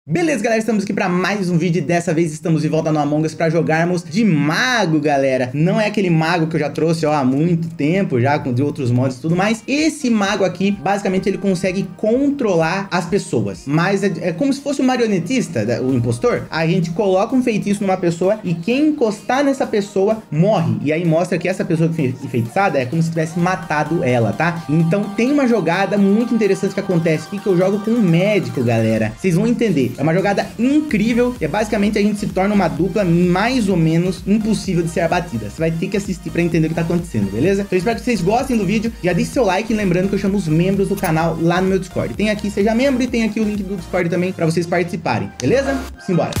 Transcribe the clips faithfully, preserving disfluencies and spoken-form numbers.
Beleza, galera, estamos aqui para mais um vídeo e dessa vez estamos de volta no Among Us para jogarmos de mago, galera. Não é aquele mago que eu já trouxe ó, há muito tempo, já com de outros mods e tudo mais. Esse mago aqui, basicamente, ele consegue controlar as pessoas. Mas é, é como se fosse um marionetista, o impostor. A gente coloca um feitiço numa pessoa e quem encostar nessa pessoa morre. E aí mostra que essa pessoa que foi enfeitiçada é como se tivesse matado ela, tá? Então tem uma jogada muito interessante que acontece aqui, que eu jogo com um médico, galera. Vocês vão entender. É uma jogada incrível. É basicamente a gente se torna uma dupla mais ou menos impossível de ser abatida. Você vai ter que assistir pra entender o que tá acontecendo, beleza? Então eu espero que vocês gostem do vídeo. Já deixe seu like, lembrando que eu chamo os membros do canal lá no meu Discord. Tem aqui, seja membro, e tem aqui o link do Discord também pra vocês participarem, beleza? Simbora!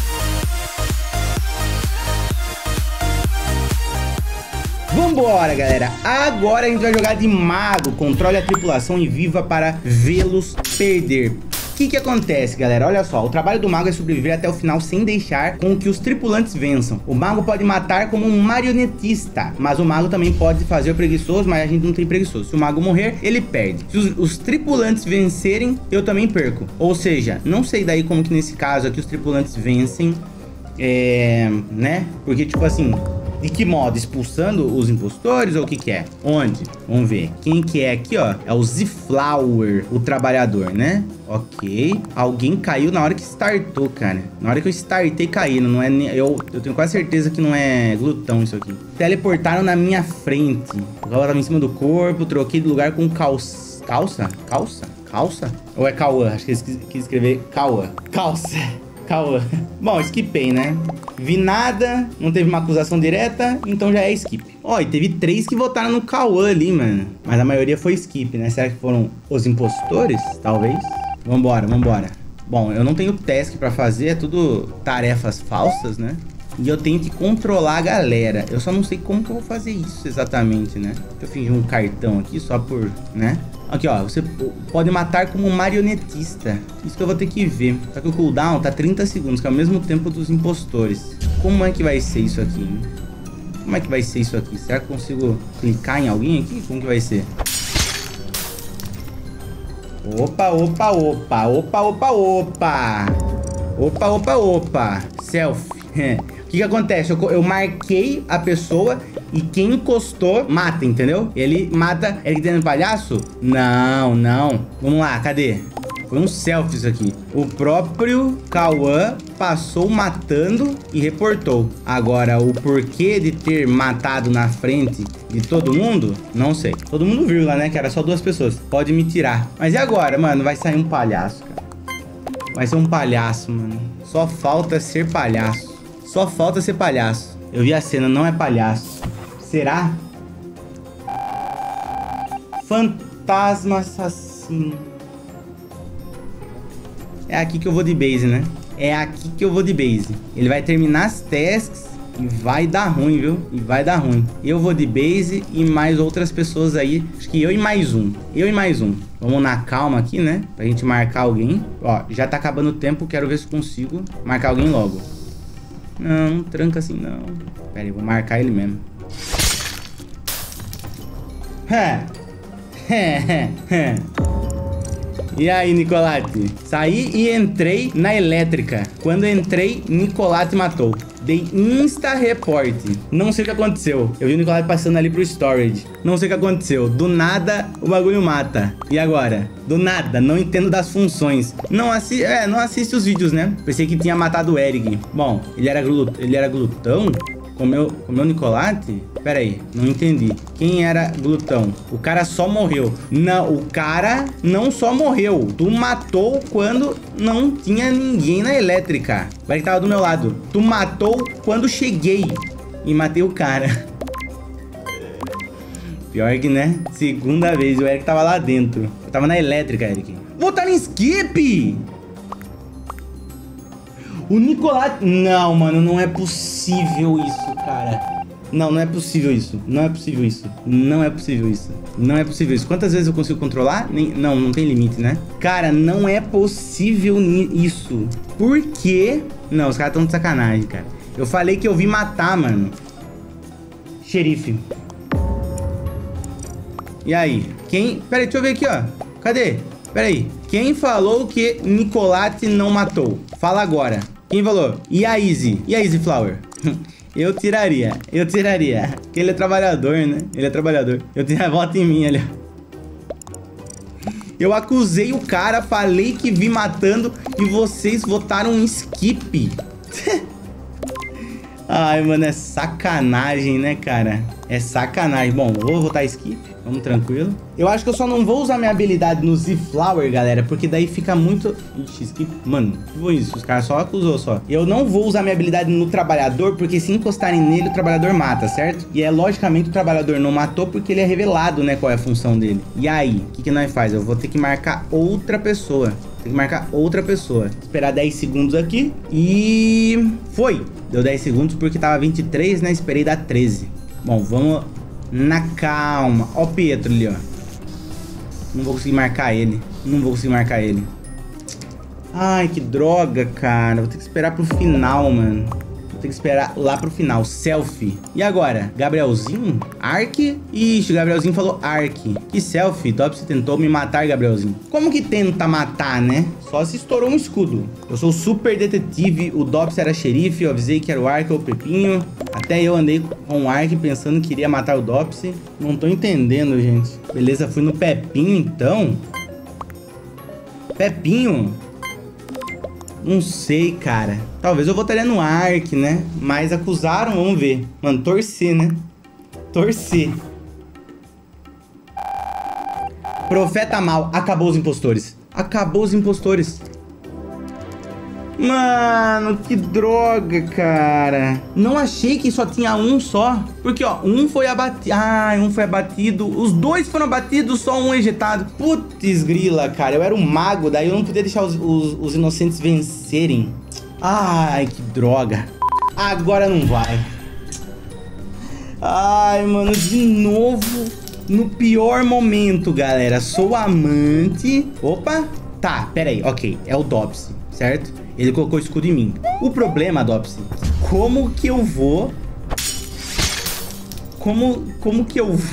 Vambora, galera. Agora a gente vai jogar de mago. Controle a tripulação e viva para vê-los perder. O que que acontece, galera? Olha só, o trabalho do mago é sobreviver até o final sem deixar com que os tripulantes vençam. O mago pode matar como um marionetista, mas o mago também pode fazer o preguiçoso, mas a gente não tem preguiçoso. Se o mago morrer, ele perde. Se os, os tripulantes vencerem, eu também perco. Ou seja, não sei daí como que nesse caso aqui os tripulantes vencem, é, né? Porque, tipo assim... De que modo? Expulsando os impostores ou o que que é? Onde? Vamos ver. Quem que é aqui, ó? É o Z-Flower, o trabalhador, né? Ok. Alguém caiu na hora que startou, cara. Na hora que eu startei caindo. Não é... Eu, eu tenho quase certeza que não é glutão isso aqui. Teleportaram na minha frente. O Cauã tava em cima do corpo. Troquei de lugar com calça. Calça? Calça? Calça? Ou é Cauã? Acho que eles quis escrever Cauã. Calça. Cauã. Bom, skipei, né? Vi nada, não teve uma acusação direta, então já é skip. Ó, e teve três que votaram no Cauã ali, mano. Mas a maioria foi skip, né? Será que foram os impostores? Talvez. Vambora, vambora. Bom, eu não tenho task pra fazer, é tudo tarefas falsas, né? E eu tenho que controlar a galera. Eu só não sei como que eu vou fazer isso exatamente, né? Deixa eu fingir um cartão aqui só por, né? Aqui, ó, você pode matar como um marionetista. Isso que eu vou ter que ver. Só que o cooldown tá trinta segundos, que é o mesmo tempo dos impostores. Como é que vai ser isso aqui, hein? Como é que vai ser isso aqui? Será que eu consigo clicar em alguém aqui? Como que vai ser? Opa, opa, opa. Opa, opa, opa. Opa, opa, opa. Selfie. O que que acontece? Eu, eu marquei a pessoa e quem encostou mata, entendeu? Ele mata... Ele dentro do palhaço? Não, não. Vamos lá, cadê? Foi um selfie isso aqui. O próprio Cauã passou matando e reportou. Agora, o porquê de ter matado na frente de todo mundo, não sei. Todo mundo viu lá, né? Que era só duas pessoas. Pode me tirar. Mas e agora, mano? Vai sair um palhaço, cara. Vai ser um palhaço, mano. Só falta ser palhaço. Só falta ser palhaço. Eu vi a cena, não é palhaço. Será? Fantasma assassino. É aqui que eu vou de base, né? É aqui que eu vou de base. Ele vai terminar as tasks e vai dar ruim, viu? E vai dar ruim. Eu vou de base e mais outras pessoas aí. Acho que eu e mais um. Eu e mais um. Vamos na calma aqui, né? Pra gente marcar alguém. Ó, já tá acabando o tempo. Quero ver se consigo marcar alguém logo. Não, não tranca assim, não. Pera aí, vou marcar ele mesmo. E aí, Nicolate? Saí e entrei na elétrica. Quando entrei, Nicolate matou. Dei insta-report. Não sei o que aconteceu. Eu vi o Nicolate passando ali pro storage. Não sei o que aconteceu. Do nada, o bagulho mata. E agora? Do nada. Não entendo das funções. Não, assi é, não assiste os vídeos, né? Pensei que tinha matado o Eric. Bom, ele era, glut ele era glutão? Comeu, comeu Nicolate? Pera aí, não entendi. Quem era glutão? O cara só morreu. Não, o cara não só morreu. Tu matou quando não tinha ninguém na elétrica. O Eric tava do meu lado. Tu matou quando cheguei e matei o cara. Pior que, né? Segunda vez, o Eric tava lá dentro. Eu tava na elétrica, Eric. Voltar em skip! O Nicolate... Não, mano, não é possível isso, cara. Não, não é possível isso. Não é possível isso. Não é possível isso. Não é possível isso. Quantas vezes eu consigo controlar? Nem... Não, não tem limite, né? Cara, não é possível isso. Por quê? Não, os caras estão de sacanagem, cara. Eu falei que eu vim matar, mano. Xerife. E aí? Quem... Pera aí, deixa eu ver aqui, ó. Cadê? Pera aí. Quem falou que Nicolate não matou? Fala agora. Quem falou? E a Easy? E a Easy Flower? Eu tiraria. Eu tiraria. Porque ele é trabalhador, né? Ele é trabalhador. Eu tiraria. Vota em mim ali. Eu acusei o cara, falei que vi matando e vocês votaram em skip. Ai, mano, é sacanagem, né, cara? É sacanagem. Bom, eu vou votar skip. Vamos tranquilo. Eu acho que eu só não vou usar minha habilidade no Z-Flower, galera, porque daí fica muito... Ixi, skip... Mano, que foi isso? Os caras só acusou, só. Eu não vou usar minha habilidade no trabalhador, porque se encostarem nele, o trabalhador mata, certo? E é, logicamente, o trabalhador não matou porque ele é revelado, né, qual é a função dele. E aí, o que que nós faz? Eu vou ter que marcar outra pessoa. Tem que marcar outra pessoa. Esperar dez segundos aqui. E... Foi! Deu dez segundos porque tava vinte e três, né? Esperei dar treze. Bom, vamos na calma. Ó o Pietro ali, ó. Não vou conseguir marcar ele. Não vou conseguir marcar ele. Ai, que droga, cara. Vou ter que esperar pro final, mano. Vou ter que esperar lá pro final. Selfie. E agora? Gabrielzinho? Ark? Ixi, o Gabrielzinho falou Ark. Que selfie? Dopsy tentou me matar, Gabrielzinho. Como que tenta matar, né? Só se estourou um escudo. Eu sou super detetive. O Dopsy era xerife. Eu avisei que era o Ark ou o Pepinho. Até eu andei com o Ark pensando que iria matar o Dopsy. Não tô entendendo, gente. Beleza, fui no Pepinho, então. Pepinho? Não sei, cara. Talvez eu votaria no Ark, né? Mas acusaram, vamos ver. Mano, torcer, né? Torcer. Profeta mal. Acabou os impostores. Acabou os impostores. Mano, que droga, cara. Não achei que só tinha um só. Porque, ó, um foi abatido. Ah, um foi abatido. Os dois foram abatidos, só um ejetado. Putz, grila, cara. Eu era um mago, daí eu não podia deixar os, os, os inocentes vencerem. Ai, que droga. Agora não vai. Ai, mano, de novo no pior momento, galera. Sou amante. Opa. Tá, pera aí. Ok, é o Dopsy, certo? Ele colocou escudo em mim. O problema, Dopsy, como que eu vou... Como, como que eu...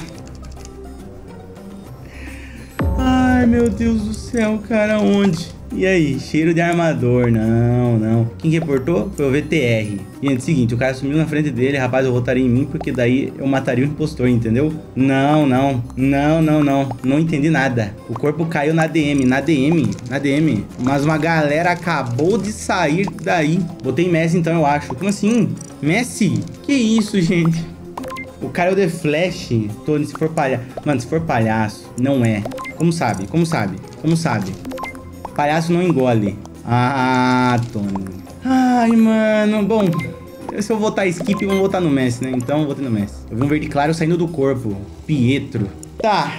Ai, meu Deus do céu, cara, onde? E aí, cheiro de armador, não, não. Quem reportou foi o V T R. Gente, seguinte, o cara sumiu na frente dele, rapaz, eu votaria em mim porque daí eu mataria o impostor, entendeu? Não, não, não, não, não, não entendi nada. O corpo caiu na D M, na D M, na D M. Mas uma galera acabou de sair daí. Botei Messi então, eu acho. Como assim? Messi? Que isso, gente? O cara é o The Flash. Tony, se for palhaço... Mano, se for palhaço, não é. Como sabe? Como sabe? Como sabe? Palhaço não engole. Ah, Tony. Ai, mano. Bom, se eu votar skip, vamos votar no Messi, né? Então, eu votei no Messi. Eu vi um verde claro saindo do corpo. Pietro. Tá.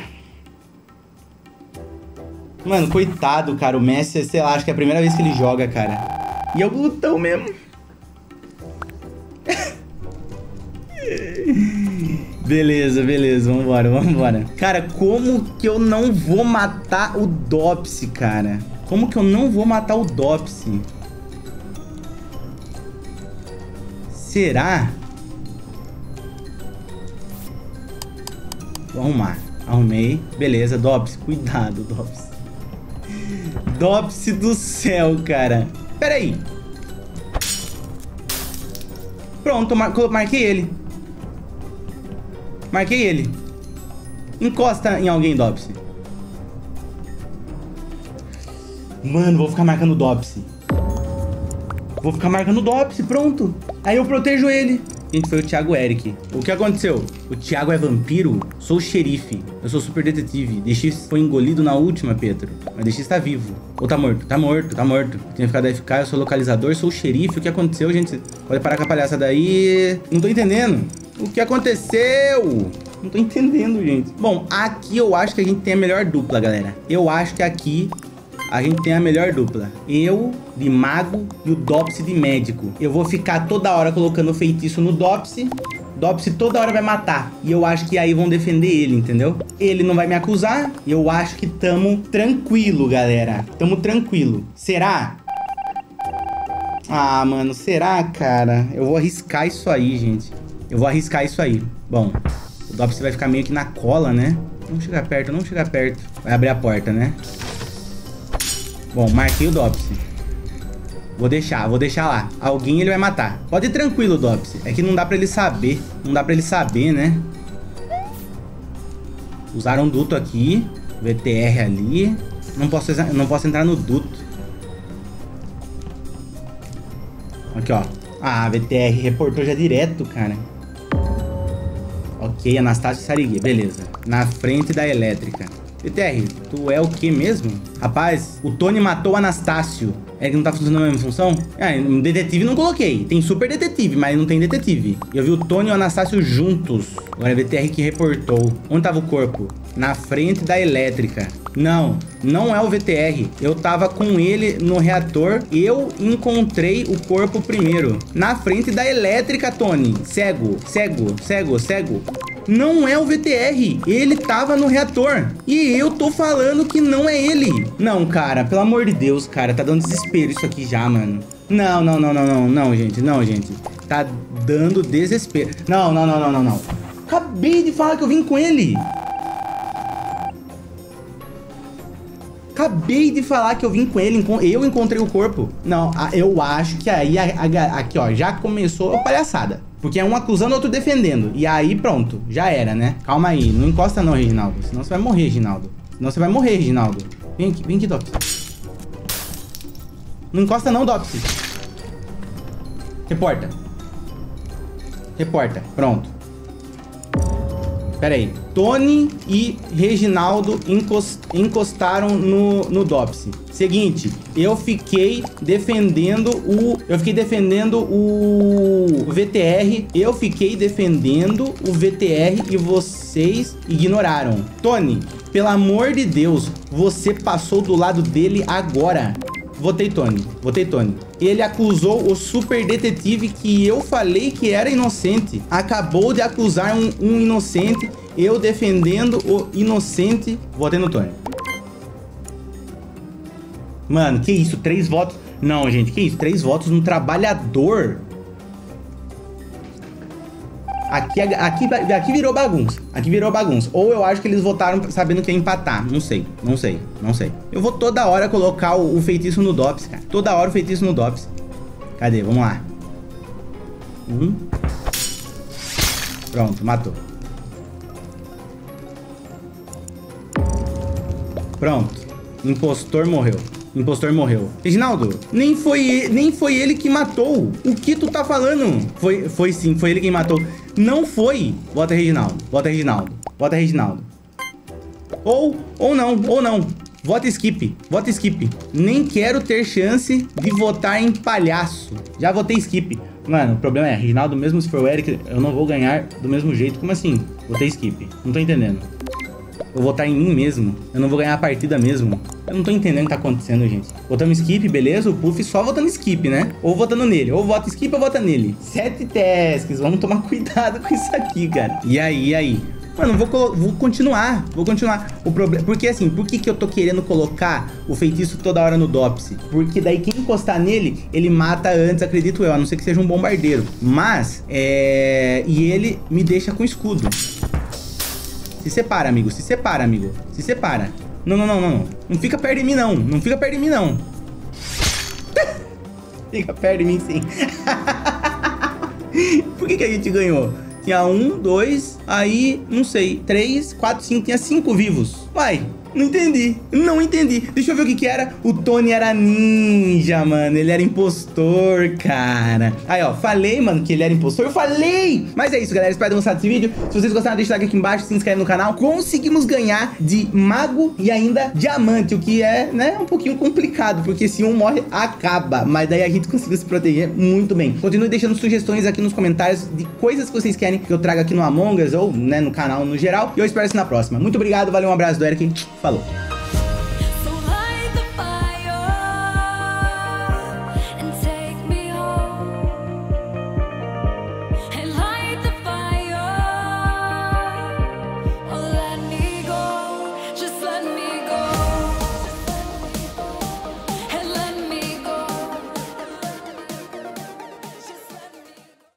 Mano, coitado, cara. O Messi, sei lá, acho que é a primeira vez que ele joga, cara. E é o glutão mesmo. Beleza, beleza, vambora, vambora. Cara, como que eu não vou matar o Dopsy, cara? Como que eu não vou matar o Dopsy? Será? Vou arrumar. Arrumei. Beleza, Dopsy. Cuidado, Dopsy. Dopsy do céu, cara. Pera aí. Pronto, mar marquei ele. Marquei ele. Encosta em alguém, Dopsy. Mano, vou ficar marcando o Dopsy. Vou ficar marcando o Dopsy, pronto. Aí eu protejo ele. Gente, foi o Thiago Eric. O que aconteceu? O Thiago é vampiro? Sou o xerife. Eu sou super detetive. D X foi engolido na última, Pedro. Mas D X tá vivo. Ou tá morto? Tá morto, tá morto. Tinha ficado A F K, eu sou localizador, sou o xerife. O que aconteceu, gente? Pode parar com a palhaça daí. Não tô entendendo. O que aconteceu? Não tô entendendo, gente. Bom, aqui eu acho que a gente tem a melhor dupla, galera. Eu acho que aqui a gente tem a melhor dupla. Eu, de mago, e o Dopsy de médico. Eu vou ficar toda hora colocando feitiço no Dopsy. Dopsy toda hora vai matar. E eu acho que aí vão defender ele, entendeu? Ele não vai me acusar. E eu acho que tamo tranquilo, galera. Tamo tranquilo. Será? Ah, mano, será, cara? Eu vou arriscar isso aí, gente. Eu vou arriscar isso aí. Bom, o Dopsy vai ficar meio que na cola, né? Não chega perto, não chega perto. Vai abrir a porta, né? Bom, marquei o Dopsy. Vou deixar, vou deixar lá. Alguém ele vai matar. Pode ir tranquilo, Dopsy. É que não dá pra ele saber. Não dá pra ele saber, né? Usaram um duto aqui. V T R ali. Não posso, não posso entrar no duto. Aqui, ó. Ah, V T R reportou já direto, cara. Ok, Anastácio e Sarigui. Beleza. Na frente da elétrica. V T R, tu é o que mesmo? Rapaz, o Tony matou o Anastácio. É que não tá funcionando a mesma função? Ah, um detetive não coloquei. Tem super detetive, mas não tem detetive. E eu vi o Tony e o Anastácio juntos. Agora é V T R que reportou. Onde tava o corpo? Na frente da elétrica. Não, não é o V T R. Eu tava com ele no reator. Eu encontrei o corpo primeiro. Na frente da elétrica, Tony. Cego, cego, cego, cego. Não é o V T R, ele tava no reator. E eu tô falando que não é ele. Não, cara, pelo amor de Deus, cara, tá dando desespero isso aqui já, mano. Não, não, não, não, não, não, gente, não, gente. Tá dando desespero. Não, não, não, não, não, não. Acabei de falar que eu vim com ele. Acabei de falar que eu vim com ele, eu encontrei o corpo. Não, eu acho que aí, aqui ó, já começou a palhaçada. Porque é um acusando, outro defendendo. E aí pronto, já era, né? Calma aí, não encosta não, Reginaldo. Senão você vai morrer, Reginaldo. Senão você vai morrer, Reginaldo. Vem aqui, vem aqui, Dopsy. Não encosta não, Dopsy. Reporta. Reporta, pronto. Pera aí. Tony e Reginaldo encostaram no, no Dopsy. Seguinte, eu fiquei defendendo o... Eu fiquei defendendo o V T R. Eu fiquei defendendo o V T R e vocês ignoraram. Tony, pelo amor de Deus, você passou do lado dele agora. Votei Tony, votei Tony. Ele acusou o super detetive que eu falei que era inocente. Acabou de acusar um, um inocente. Eu defendendo o inocente. Votei no Tony. Mano, que isso? Três votos? Não, gente, que isso? Três votos no trabalhador. Aqui, aqui, aqui virou bagunça. Aqui virou bagunça. Ou eu acho que eles votaram sabendo que ia empatar. Não sei, não sei, não sei. Eu vou toda hora colocar o, o feitiço no Dopsy, cara. Toda hora o feitiço no Dopsy. Cadê? Vamos lá. Um. Pronto, matou. Pronto. Impostor morreu. Impostor morreu. Reginaldo, nem foi, nem foi ele que matou. O que tu tá falando? Foi, foi sim, foi ele quem matou. Não foi. Bota Reginaldo. Bota Reginaldo. Bota Reginaldo. Ou, ou não, ou não. Vota skip. Vota skip. Nem quero ter chance de votar em palhaço. Já votei skip. Mano, o problema é, Reginaldo, mesmo se for o Eric, eu não vou ganhar do mesmo jeito. Como assim? Votei skip. Não tô entendendo. Vou votar em mim mesmo. Eu não vou ganhar a partida mesmo. Eu não tô entendendo o que tá acontecendo, gente. Votamos skip, beleza? O Puff só votando skip, né? Ou votando nele. Ou vota skip ou vota nele. Sete tasks. Vamos tomar cuidado com isso aqui, cara. E aí, e aí? Mano, vou, vou continuar. Vou continuar. O problema... Porque assim, por que que eu tô querendo colocar o feitiço toda hora no Dopsy? Porque daí quem encostar nele, ele mata antes, acredito eu. A não ser que seja um bombardeiro. Mas, é... E ele me deixa com escudo. Se separa, amigo. Se separa, amigo. Se separa. Não, não, não, não. Não fica perto de mim, não. Não fica perto de mim, não. Fica perto de mim, sim. Por que que a gente ganhou? Tinha um, dois, aí, não sei, três, quatro, cinco. Tinha cinco vivos. Vai. Não entendi, não entendi. Deixa eu ver o que que era. O Tony era ninja, mano. Ele era impostor, cara. Aí, ó, falei, mano, que ele era impostor. Eu falei! Mas é isso, galera. Espero ter gostado desse vídeo. Se vocês gostaram, deixa o like aqui embaixo. Se inscreve no canal. Conseguimos ganhar de mago e ainda diamante. O que é, né, um pouquinho complicado. Porque se um morre, acaba. Mas daí a gente conseguiu se proteger muito bem. Continue deixando sugestões aqui nos comentários de coisas que vocês querem que eu traga aqui no Among Us ou, né, no canal no geral. E eu espero isso na próxima. Muito obrigado, valeu, um abraço do Eric. Falou!